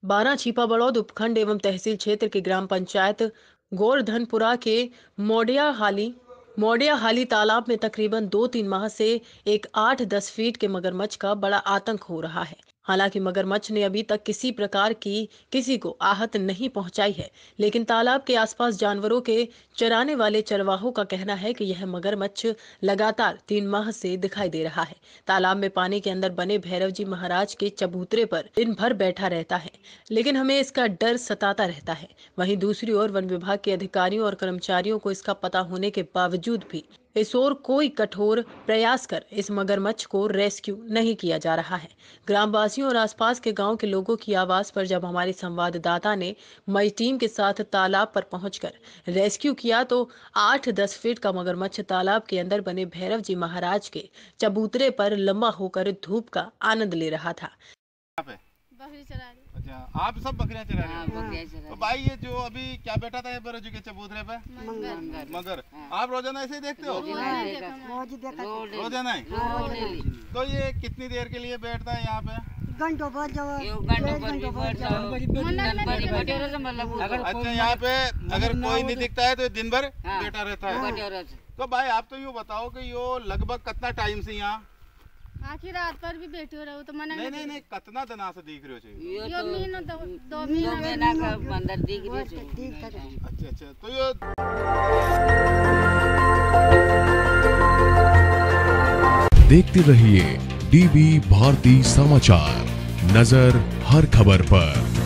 बारा छिपा बड़ौद उपखंड एवं तहसील क्षेत्र के ग्राम पंचायत गोवर्धनपुरा के मोडिया हाली तालाब में तकरीबन 2-3 माह से एक 8-10 फीट के मगरमच्छ का बड़ा आतंक हो रहा है। हालांकि मगरमच्छ ने अभी तक किसी प्रकार की किसी को आहत नहीं पहुंचाई है, लेकिन तालाब के आसपास जानवरों के चराने वाले चरवाहों का कहना है कि यह मगरमच्छ लगातार 3 माह से दिखाई दे रहा है। तालाब में पानी के अंदर बने भैरव जी महाराज के चबूतरे पर दिन भर बैठा रहता है, लेकिन हमें इसका डर सताता रहता है। वहीं दूसरी ओर वन विभाग के अधिकारियों और कर्मचारियों को इसका पता होने के बावजूद भी इस ओर कोई कठोर प्रयास कर इस मगरमच्छ को रेस्क्यू नहीं किया जा रहा है। ग्रामवासियों और आसपास के गांव के लोगों की आवाज पर जब हमारे संवाददाता ने मई टीम के साथ तालाब पर पहुंचकर रेस्क्यू किया तो 8-10 फीट का मगरमच्छ तालाब के अंदर बने भैरव जी महाराज के चबूतरे पर लंबा होकर धूप का आनंद ले रहा था। बकरी चरा रही। अच्छा, आप सब बकरियां चरा रहे हो? बकरियां चरा तो भाई ये जो अभी क्या बैठा था ये बरजू के चबूतरे पे? मगर आप रोजाना ऐसे ही देखते हो? रोजाना ही? तो ये कितनी देर के लिए बैठता है यहाँ पे? अच्छा, यहाँ पे अगर कोई नहीं दिखता है तो दिन भर बैठा रहता है। तो भाई आप तो यूँ बताओ कि यो लगभग कितना टाइम से यहाँ? आखिर रात पर भी बैठे हो रहे हो तो मना नहीं कितना दिना से दिख रहे हो? दो महीना का अंदर दिख रहे हो। अच्छा, तो ये देखते रहिए डीबी भारती समाचार, नजर हर खबर पर।